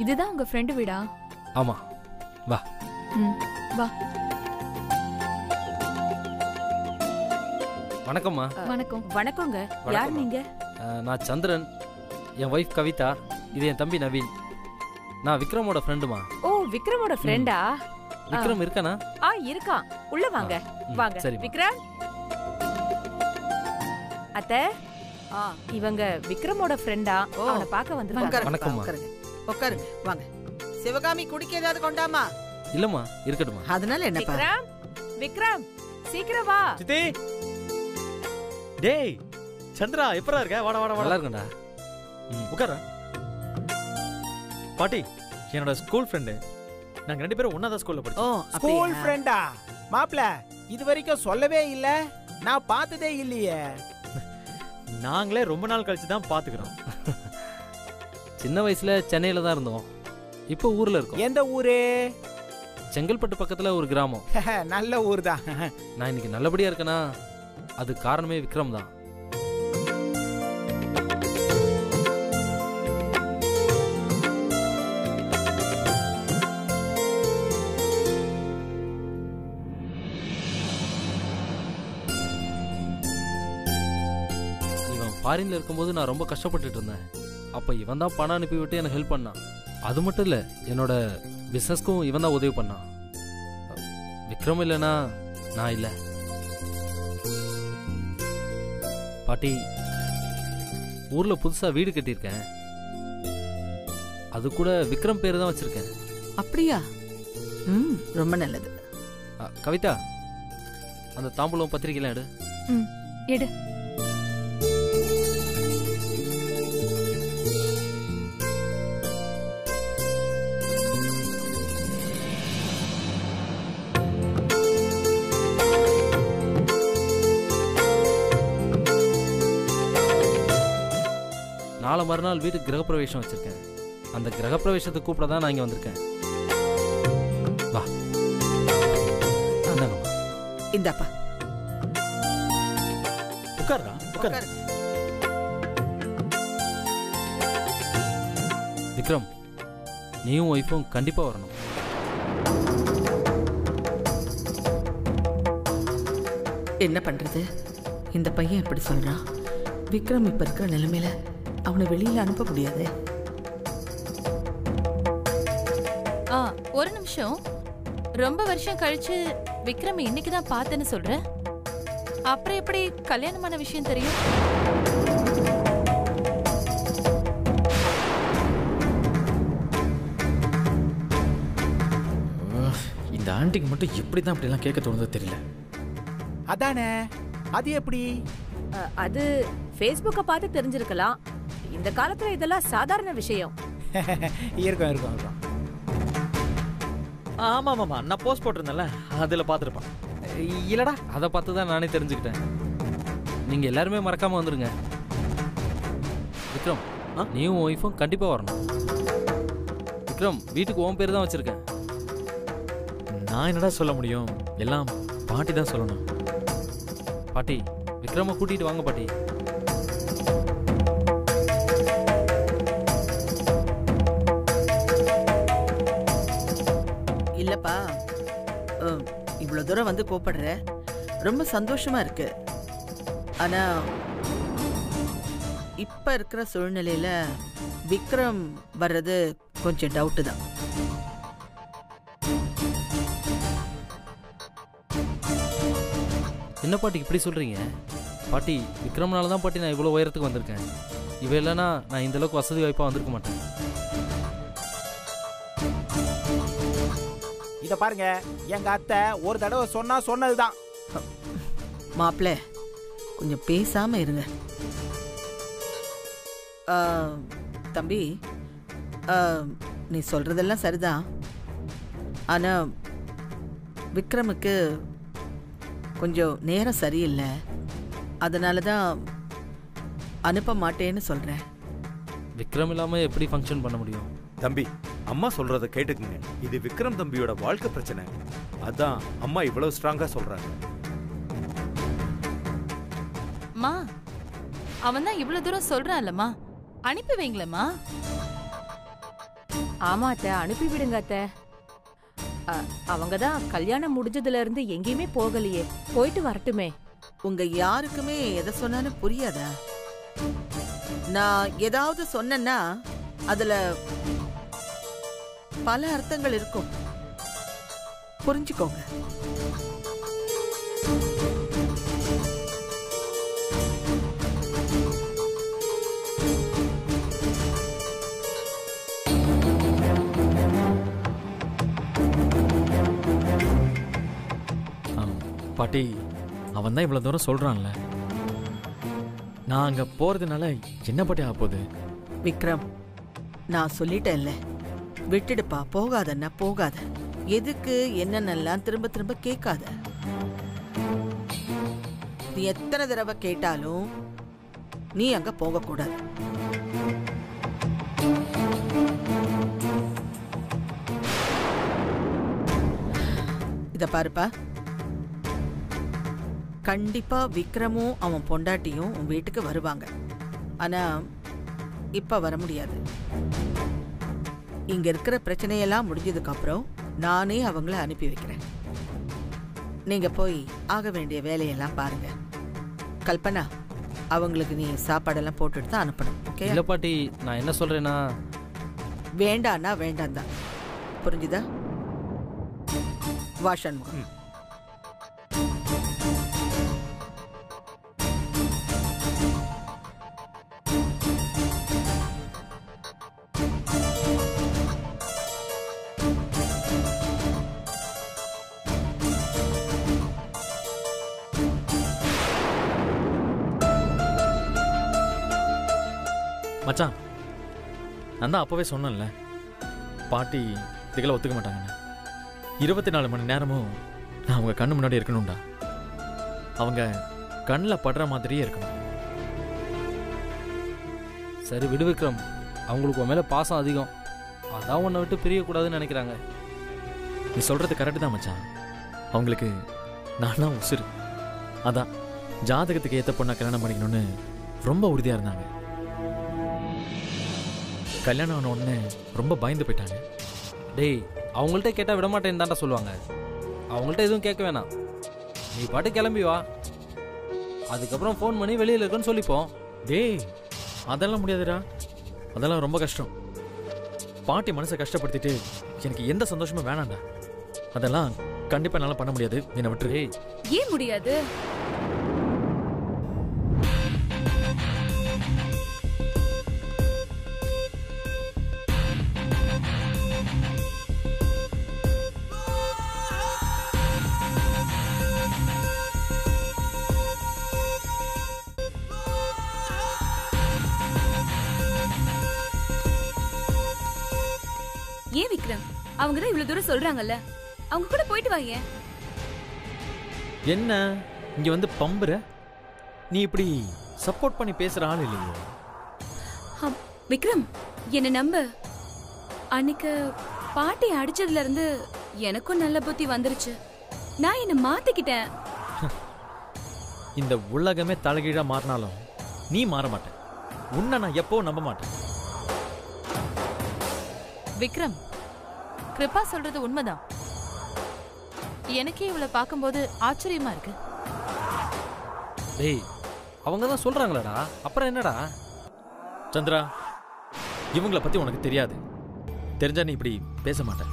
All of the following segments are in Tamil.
இதுதான் உங்க ஃப்ரெண்டு வீடா? ஆமா, வா. வா. வணக்கம்மா. வணக்கம். வணக்கங்க. யார் நீங்க? நான் சந்திரன், என் வைஃப் கவிதா, இது என் தம்பி நவீன். நான் விக்ரமோட ஃப்ரெண்டுமா. ஓ, விக்ரமோட ஃப்ரெண்டா? விக்ரம் இருக்கானா? இருக்கான். உள்ள வாங்க. வாங்க. சரி விக்ரம். அத்தை, இவங்க விக்ரமோட ஃப்ரெண்டா? அவனை பார்க்க வந்திருக்காங்க. வணக்கம்மா. உட்காருங்க, வாங்க. சிவகாமி குடிக்க ஏதாவது கொண்டாமா? இல்லம்மா, இருக்கட்டுமா. அதனால என்னப்பா? விக்ரம், விக்ரம், சீக்கிரம் வா. சித்தி. டேய் சந்திரா, எப்பரா இருக்க? வாடா வாடா வாடா. நல்லா இருக்கடா. உட்கார. பாட்டி, என்னோட ஸ்கூல் ஃப்ரெண்டு. நாங்க 2 பேரும் ஒண்ணா தான் ஸ்கூல்ல படிச்சோம். ஸ்கூல் ஃப்ரெண்டா? மாப்ள, இது வரைக்கும் சொல்லவே இல்ல. நான் பார்த்ததே இல்லையே. நாங்களே ரொம்ப நாள் கழிச்சு தான் பாத்துக்கிறோம். சின்ன வயசுல சென்னையில தான் இருந்தோம். இப்போ ஊர்ல இருக்கோம். எந்த ஊரு? செங்கல்பட்டு பக்கத்துல ஒரு கிராமம். நல்ல ஊர் தான். நான் இன்னைக்கு நல்லபடியா இருக்கேனா அது காரணமே விக்ரம் தான். இவன் ஃபாரின்ல இருக்கும்போது நான் ரொம்ப கஷ்டப்பட்டுட்டு இருந்தேன். அப்ப இவன் தான் பணம் அனுப்பி விட்டு எனக்கு ஹெல்ப் பண்ணான். அது மட்டும் இல்ல, என்னோட பிசினஸ்க்கும் இவன் தான் உதவி பண்ணான். விக்ரம் இல்லைன்னா நான் இல்லை. பாட்டி, ஊர்ல புதுசா வீடு கட்டியிருக்கேன். அது கூட விக்ரம் பேரு தான் வச்சிருக்கேன். அப்படியா? ரொம்ப நல்லது. கவிதா, அந்த தாம்பூலம் பத்திரிக்கைலாம் எடு. எடு. நாளை மறுநாள் வீட்டுக்கு கிரகப்பிரவேசம் வச்சிருக்கேன். அந்த கிரகப்பிரவேசத்தை கூப்பிட தான் நான் இங்க வந்திருக்கேன். வா. இந்தாப்பா. உட்கார்றா, உட்கார். விக்ரம், நீயும் ஒய்ஃபும் கண்டிப்பா வரணும். என்ன பண்றது? இந்த பையன் எப்படி சொல்றான்? விக்ரம் இப்ப இருக்கிற நிலைமையில அவனை வெளியில அனுப்ப முடியாது. ஒரு நிமிஷம். ரொம்ப வருஷம் கழிச்சு விக்ரம் இன்னைக்குதான் பார்த்தேன்னு சொல்ற. அப்புறம் எப்படி கல்யாணமான விஷயம் தெரியும்? இந்த ஆண்டிக்கு மட்டும் எப்படிதான் அப்படிலாம் கேட்க தோணுதோ தெரியல. அதானே, அது எப்படி? அது Facebook'ை பார்த்து தெரிஞ்சிருக்கலாம். இந்த காலத்துல இதெல்லாம் சாதாரண விஷயம். இருக்கும் இருக்கும் இருக்கும். ஆமா மாமா, நான் போஸ்ட் போட்டிருந்தேன்ல, அதுல பாத்துருப்பான். இல்லடா, அதை பார்த்து தான் நானே தெரிஞ்சுக்கிட்டேன். நீங்க எல்லாருமே மறக்காம வந்துருங்க. விக்ரம், நீயும் ஒய்ஃபும் கண்டிப்பா வரணும். விக்ரம், வீட்டுக்கு உன் பேர் தான் வச்சிருக்கேன். நான் என்னடா சொல்ல முடியும்? எல்லாம் பாட்டி தான் சொல்லணும். பாட்டி, விக்ரம கூட்டிட்டு வாங்க பாட்டி. இல்லப்பா, இவ்வளவு தூரம் வந்து கூப்பிடுற, ரொம்ப சந்தோஷமா இருக்கு. ஆனா இப்ப இருக்கிற சூழ்நிலையில விக்ரம் வர்றது கொஞ்சம் டவுட் தான். என்ன பாட்டி இப்படி சொல்றீங்க? பாட்டி, விக்ரம்னால தான் பாட்டி நான் இவ்வளோ உயரத்துக்கு வந்திருக்கேன். இவ இல்லைன்னா நான் இந்த அளவுக்கு வசதி வாய்ப்பாக வந்திருக்க மாட்டேன். இத பாருங்க, எங்க அத்தை ஒரு தடவை சொன்னதுதான். மாப்பிள்ள, கொஞ்சம் பேசாம இருங்க. தம்பி, நீ சொல்றதெல்லாம் சரிதான். ஆனா விக்ரமுக்கு கொஞ்சம் நேரம் சரியில்லை. அதனால தான் அனுப்ப மாட்டேன்னு சொல்றேன். விக்ரம் இல்லாம எப்படி ஃபங்க்ஷன் பண்ண முடியும்? தம்பி, அம்மா சொல்றத கேட்டுக்குங்க. இது விக்ரம் தம்பியோட வாழ்க்கை பிரச்சனை. அதான் அம்மா இவ்வளவு ஸ்ட்ராங்கா சொல்றாங்க. மா, அவன் தான் இவ்வளவு தூரம் சொல்றான்லம்மா, அனுப்பி வைங்களேம்மா. ஆமா அத்தை, அனுப்பி விடுங்க அத்தை. அவங்க தான் கல்யாணம் முடிஞ்சதுல இருந்து எங்கேயுமே போகலையே, போயிட்டு வரட்டுமே. உங்க யாருக்குமே எதை சொன்னாலும் புரியாதா? நான் ஏதாவது சொன்னேன்னா அதுல பல அர்த்தங்கள் இருக்கும், புரிஞ்சுக்கோங்க. பாட்டி, அவன் தான் இவ்வளவு தூரம் சொல்றான்ல, நான் அங்க போறதுனால என்ன பாட்டி ஆக போகுது? விக்ரம், நான் சொல்லிட்டேன்ல, விட்டுடுப்பா, போகாதன்னா போகாத. எதுக்கு என்னென்னலாம் திரும்ப திரும்ப கேட்காத. நீ எத்தனை தடவை கேட்டாலும் நீ அங்க போகக்கூடாது. இத பாருப்பா, கண்டிப்பா விக்ரமும் அவன் பொண்டாட்டியும் உன் வீட்டுக்கு வருவாங்க. ஆனா இப்ப வர முடியாது. இங்க இருக்கிற பிரச்சனையெல்லாம் முடிஞ்சதுக்கு அப்புறம் நானே அவங்கள அனுப்பி வைக்கிறேன். நீங்க போய் ஆக வேண்டிய வேலையெல்லாம் பாருங்க. கல்பனா, அவங்களுக்கு நீ சாப்பாடெல்லாம் போட்டுட்டு தான் அனுப்பணும். ஓகே? இல்ல பாட்டி, நான் என்ன சொல்றேன்னா, வேண்டான்னா வேண்டாம் தான். புரிஞ்சுதா? வா சண்முகம். மச்சான், நான் தான் அப்பவே சொன்னேன்ல, பாட்டி இதுக்கெல்லாம் ஒத்துக்க மாட்டாங்கன்னு. 24 மணி நேரமும் நான் அவங்க கண்ணு முன்னாடி இருக்கணும்டா. அவங்க கண்ணில் படுற மாதிரியே இருக்கணும். சரி விடு விக்ரம், அவங்களுக்கு உன் மேல பாசம் அதிகம், அதான் உன்னை விட்டு பிரியக்கூடாதுன்னு நினைக்கிறாங்க. நீ சொல்றது கரெக்டு தான் மச்சான். அவங்களுக்கு நான் தான் உசுறு. அதான் ஜாதகத்துக்கு ஏற்ற பொண்ணை கல்யாணம் பண்ணிக்கணும்னு ரொம்ப உறுதியாக இருந்தாங்க. கல்யாணம் ஆன உடனே ரொம்ப பயந்து போயிட்டாங்க. டேய், அவங்கள்ட்ட கேட்டால் விடமாட்டேன்னு தான்டா சொல்லுவாங்க. அவங்கள்ட்ட எதுவும் கேட்க வேணாம், நீ பாட்டு கிளம்பி வா, அதுக்கப்புறம் ஃபோன் பண்ணி வெளியில் இருக்குன்னு சொல்லிப்போம். டேய், அதெல்லாம் முடியாதுடா, அதெல்லாம் ரொம்ப கஷ்டம். பாட்டி மனசை கஷ்டப்படுத்திட்டு எனக்கு எந்த சந்தோஷமும் வேணாம்டா. அதெல்லாம் கண்டிப்பாக என்னால் பண்ண முடியாது, என்னை விட்டுரு. ஏன் முடியாது? ஏன் விக்ரம், அவங்க தான் இவ்வளவு தூரம் சொல்றாங்கல்ல, அவங்க கூட போயிட்டு வாங்க. என்ன இங்க வந்து பம்புற? நீ இப்படி சப்போர்ட் பண்ணி பேசுற ஆள் இல்லையே. விக்ரம், என்ன நம்ப. அன்னைக்கு பாட்டி அடிச்சதுல இருந்து எனக்கும் நல்ல புத்தி வந்துருச்சு. நான் என்ன மாத்திக்கிட்டேன். இந்த உலகமே தலைகீழா மாறினாலும் நீ மாற மாட்ட. உன்னை நான் எப்போ நம்ப மாட்டேன். விக்ரம், கிருபா சொல்றது உண்மைதான். எனக்கே இவளை பார்க்கும்போது ஆச்சரியமா இருக்கு. டேய், அவங்க தான் சொல்றாங்களடா, அப்புறம் என்னடா? சந்திரா, இவங்கள பத்தி உனக்கு தெரியாது. தெரிஞ்சா நீ இப்படி பேச மாட்ட.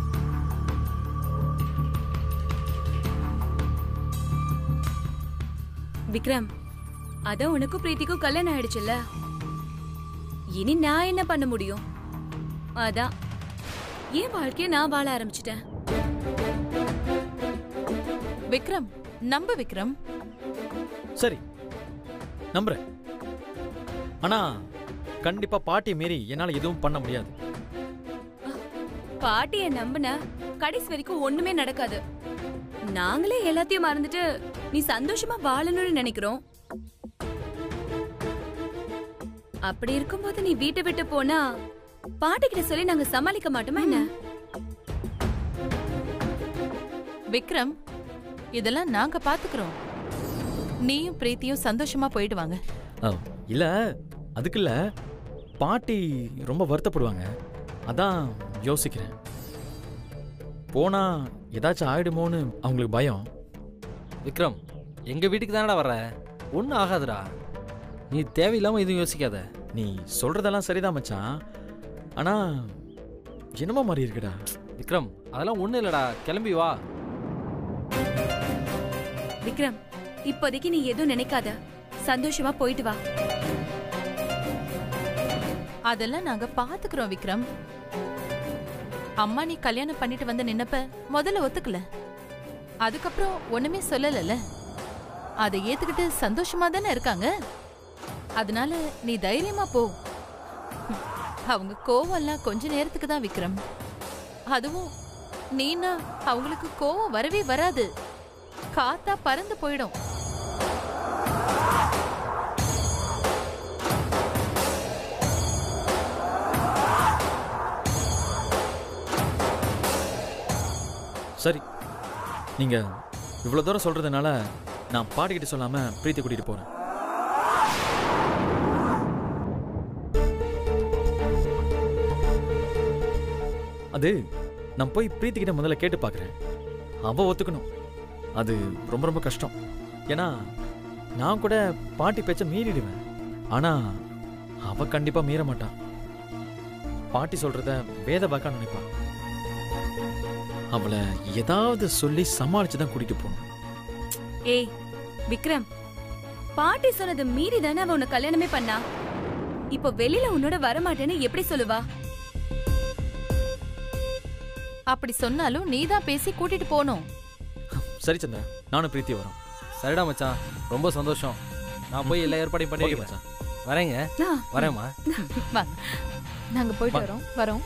விக்ரம், அதான் உனக்கும் பிரீத்திக்கும் கல்யாணம் ஆயிடுச்சுல்ல, இனி நான் என்ன பண்ண முடியும்? அதான் என் வாழ்க்கைய நான் வாழ ஆரம்பிச்சிட்டேன். விக்ரம், நம்ப விக்ரம். சரி, நம்புறேன். ஆனா கண்டிப்பா பாட்டி மீறி என்னால எதுவும் பண்ண முடியாது. பாட்டிய நம்பின கடைசி வரைக்கும் ஒண்ணுமே நடக்காது. நாங்களே எல்லாத்தையும் மறந்துட்டு நீ சந்தோஷமா வாழணும்னு நினைக்கிறோம். அப்படி இருக்கும்போது நீ வீட்டை விட்டு போனா பாட்டி கிட்ட சொல்லி நாங்க சமாளிக்க மாட்டோமா என்ன? விக்ரம், இதெல்லாம் நாங்க பாத்துக்கிறோம். நீயும் பிரீத்தியும் சந்தோஷமா போயிடுவாங்க. இல்ல, அதுக்கு இல்ல, பாட்டி ரொம்ப வருத்தப்படுவாங்க. அதான் யோசிக்கிறேன். போனா ஏதாச்சும் ஆயிடுமோன்னு அவங்களுக்கு பயம். விக்ரம், எங்க வீட்டுக்கு தானடா வர்ற, ஒன்றும் ஆகாதுடா. நீ தேவையில்லாம எதுவும் யோசிக்காத. நீ சொல்றதெல்லாம் சரிதான் மச்சான், ஆனா என்னமோ மாதிரி இருக்குடா. விக்ரம், அதெல்லாம் ஒன்றும் இல்லடா, கிளம்பி வா. விக்ரம், இப்போதைக்கு நீ எதுவும் நினைக்காத, சந்தோஷமா போயிட்டு வா. அதெல்லாம் நாங்க பாத்துக்கிறோம் விக்ரம். அம்மா நீ கல்யாணம் பண்ணிட்டு வந்து நின்னப்ப முதல்ல ஒத்துக்கல, அதுக்கப்புறம் ஒண்ணுமே சொல்லல. அதை ஏத்துக்கிட்டு சந்தோஷமா தானே இருக்காங்க. அதனால நீ தைரியமா போ. அவங்க கோவம் எல்லாம் கொஞ்ச நேரத்துக்கு தான் விக்ரம். அதுவும் நீனா அவங்களுக்கு கோவம் வரவே வராது, காத்தா பறந்து போயிடும். சரி, நீங்க இவ்வளவு தூரம் சொல்றதுனால நான் பாட்டிக்கிட்ட சொல்லாம பிரீத்தி கூட்டிட்டு போறேன். அது நான் போய் பிரீத்தி கிட்ட முதல்ல கேட்டு பார்க்குறேன். அவ ஒத்துக்கணும், அது ரொம்ப ரொம்ப கஷ்டம். ஏன்னா நான் கூட பாட்டி பேச்ச மீறிடுவேன், ஆனா அவ கண்டிப்பா மீற மாட்டான். பாட்டி சொல்றத வேத வாக்கா நினைப்பான். அவளை ஏதாவது சொல்லி சமாளிச்சுதான் கூட்டிட்டு போகணும். ஏய் விக்ரம், பாட்டி சொன்னது மீறி தானே அவ உன்னை கல்யாணமே பண்ணா. இப்போ வெளியில உன்னோட வரமாட்டேன்னு எப்படி சொல்லுவா? அப்படி சொன்னாலும் நீதான் பேசி கூட்டிட்டு போகணும். சரி சந்திரா, நானும் பிரீத்தி வரோம். சரிடா மச்சான், ரொம்ப சந்தோஷம். நான் போய் எல்லா ஏற்பாடையும் ஓகே பண்ணிருக்கேன் மச்சான். வரேங்க. வரேம்மா. வாங்க, நாங்க போயிட்டு வரோம். வரோம்.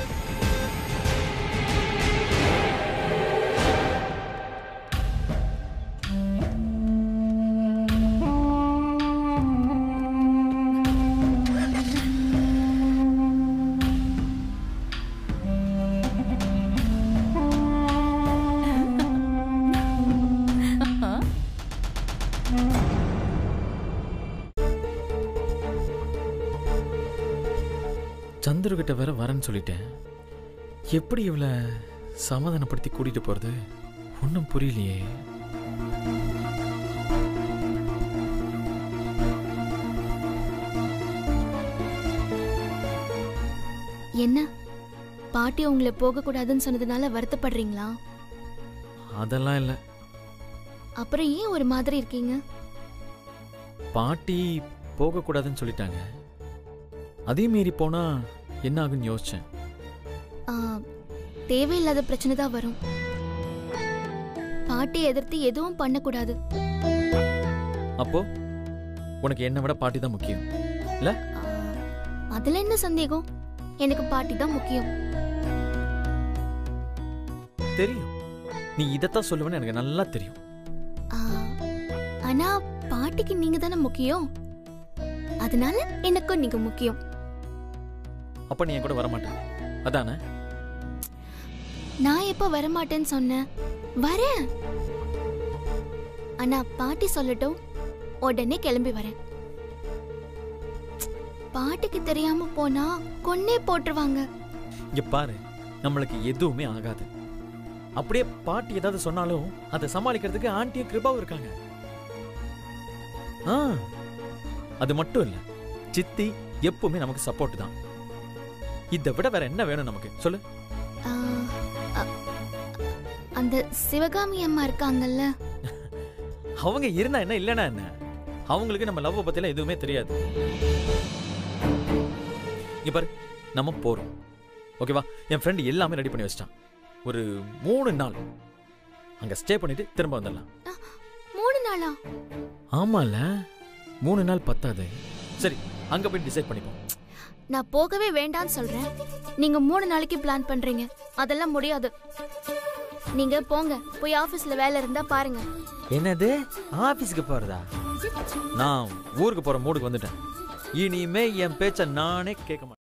சந்துருகிட்ட வேற வரேன்னு சொல்லிட்டேன். எப்படி இவளை சமாதானப்படுத்தி கூட்டிட்டு போறது ஒன்றும் புரியலையே. என்ன பாட்டி உங்களை போக கூடாதுன்னு சொன்னதுனால வருத்தப்படுறீங்களா? அதெல்லாம் இல்லை. அப்புறம் ஏன் ஒரு மாதிரி இருக்கீங்க? பாட்டி போகக்கூடாதுன்னு சொல்லிட்டாங்க, அதே மீறி போனா என்ன ஆகுன்னு யோசிச்சேன். தேவையில்லாத பிரச்சனை தான் வரும். பாட்டி எதிர்த்து எதுவும் பண்ணக்கூடாது. அப்போ உனக்கு என்னை விட பாட்டி தான் முக்கியம் இல்ல? அதுல என்ன சந்தேகம்? எனக்கு பாட்டி தான் முக்கியம். தெரியும், நீ இதத்தான் சொல்லுவேன்னு எனக்கு நல்லா தெரியும். ஆனா பாட்டிக்கு நீங்க தானே முக்கியம், அதனால எனக்கும் நீங்க முக்கியம். அப்ப நீ என் கூட வரமாட்டேன் அதானே? நான் எப்ப வரமாட்டேன்னு சொன்னேன்? வரேன். ஆனா பாட்டி சொல்லட்டும், உடனே கிளம்பி வரேன். பாட்டிக்கு தெரியாம போனா கொன்னே போட்டுருவாங்க. இங்க பாரு, நம்மளுக்கு எதுவுமே ஆகாது. அப்படியே பாட்டி ஏதாவது சொன்னாலும் அதை சமாளிக்கிறதுக்கு ஆண்டியும் கிருபாவும் இருக்காங்க. அது மட்டும் இல்ல, சித்தி எப்பவுமே நமக்கு சப்போர்ட் தான். இதை விட வேற என்ன வேணும் நமக்கு சொல்லு? அந்த சிவகாமி அம்மா இருக்காங்கல்ல, அவங்க இருந்தா என்ன இல்லனா என்ன, அவங்களுக்கு நம்ம லவ் பத்தில எதுவுமே தெரியாது. இங்க பாரு, நம்ம போறோம் ஓகேவா? என் ஃப்ரெண்ட் எல்லாமே ரெடி பண்ணி வச்சிட்டான். ஒரு 3 நாள் அங்க ஸ்டே பண்ணிட்டு திரும்ப வந்துடலாம். 3 நாளா? ஆமால, 3 நாள் பத்தாது. சரி, அங்க போய் டிசைட் பண்ணிப்போம். நான் போகவே வேண்டான்னு சொல்றேன், நீங்க 3 நாளைக்கு பிளான் பண்றீங்க. அதெல்லாம் முடியாது. நீங்க போங்க, போய் ஆபீஸ்ல வேலை இருந்தா பாருங்க. என்னது, ஆபீஸ்க்கு போறதா? நான் ஊருக்கு போற மூடுக்கு வந்துட்டேன். இனிமே என் பேச்ச நானே கேட்க மாட்டேன்.